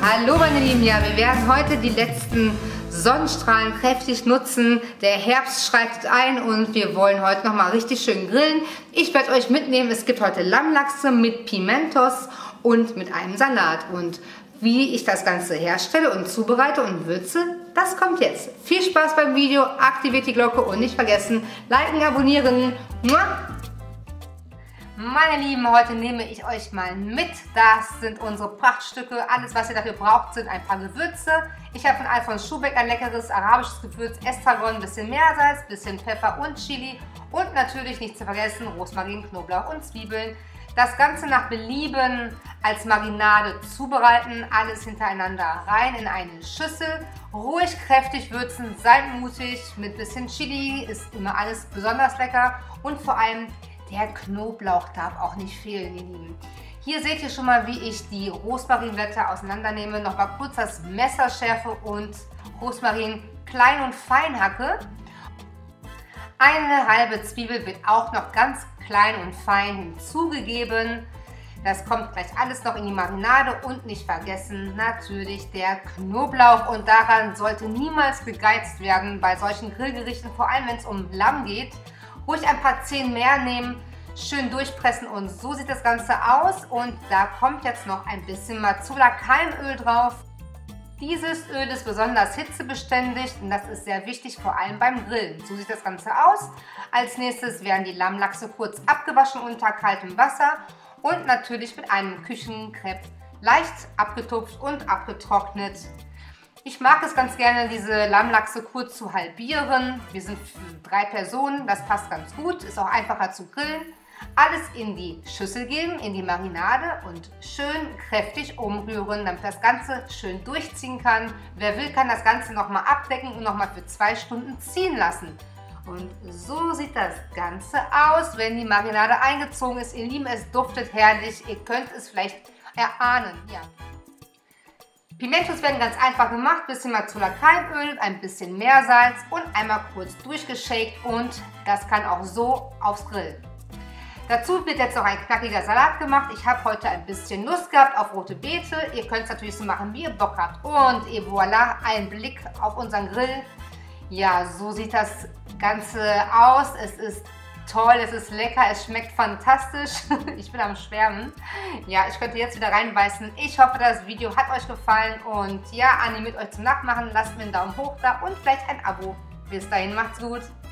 Hallo meine Lieben, ja, wir werden heute die letzten Sonnenstrahlen kräftig nutzen. Der Herbst schreitet ein und wir wollen heute nochmal richtig schön grillen. Ich werde euch mitnehmen, es gibt heute Lammlachse mit Pimentos und mit einem Salat. Und wie ich das Ganze herstelle und zubereite und würze, das kommt jetzt. Viel Spaß beim Video, aktiviert die Glocke und nicht vergessen, liken, abonnieren. Meine Lieben, heute nehme ich euch mal mit. Das sind unsere Prachtstücke. Alles, was ihr dafür braucht, sind ein paar Gewürze. Ich habe von Alfons Schubeck ein leckeres arabisches Gewürz, Estragon, ein bisschen Meersalz, ein bisschen Pfeffer und Chili. Und natürlich nicht zu vergessen, Rosmarin, Knoblauch und Zwiebeln. Das Ganze nach Belieben als Marinade zubereiten. Alles hintereinander rein in eine Schüssel. Ruhig kräftig würzen, seid mutig. Mit bisschen Chili ist immer alles besonders lecker. Und vor allem der Knoblauch darf auch nicht fehlen, ihr Lieben. Hier seht ihr schon mal, wie ich die Rosmarinblätter auseinandernehme. Nochmal kurz das Messer schärfe und Rosmarin klein und fein hacke. Eine halbe Zwiebel wird auch noch ganz klein und fein hinzugegeben. Das kommt gleich alles noch in die Marinade und nicht vergessen natürlich der Knoblauch. Und daran sollte niemals gegeizt werden bei solchen Grillgerichten, vor allem wenn es um Lamm geht. Ruhig ein paar Zehen mehr nehmen, schön durchpressen und so sieht das Ganze aus. Und da kommt jetzt noch ein bisschen Marzula Keimöl drauf. Dieses Öl ist besonders hitzebeständig und das ist sehr wichtig, vor allem beim Grillen. So sieht das Ganze aus. Als nächstes werden die Lammlachse kurz abgewaschen unter kaltem Wasser und natürlich mit einem Küchenkrepp leicht abgetupft und abgetrocknet. Ich mag es ganz gerne, diese Lammlachse kurz zu halbieren. Wir sind 3 Personen, das passt ganz gut, ist auch einfacher zu grillen. Alles in die Schüssel geben, in die Marinade und schön kräftig umrühren, damit das Ganze schön durchziehen kann. Wer will, kann das Ganze nochmal abdecken und nochmal für 2 Stunden ziehen lassen. Und so sieht das Ganze aus, wenn die Marinade eingezogen ist. Ihr Lieben, es duftet herrlich, ihr könnt es vielleicht erahnen. Ja. Pimentos werden ganz einfach gemacht, bisschen Marzula Keimöl, ein bisschen Meersalz und einmal kurz durchgeschakt und das kann auch so aufs Grill. Dazu wird jetzt noch ein knackiger Salat gemacht. Ich habe heute ein bisschen Lust gehabt auf rote Beete. Ihr könnt es natürlich so machen, wie ihr Bock habt. Und et voilà, ein Blick auf unseren Grill. Ja, so sieht das Ganze aus. Es ist toll, es ist lecker, es schmeckt fantastisch. Ich bin am Schwärmen. Ja, ich könnte jetzt wieder reinbeißen. Ich hoffe, das Video hat euch gefallen. Und ja, animiert euch zum Nachmachen. Lasst mir einen Daumen hoch da und vielleicht ein Abo. Bis dahin, macht's gut.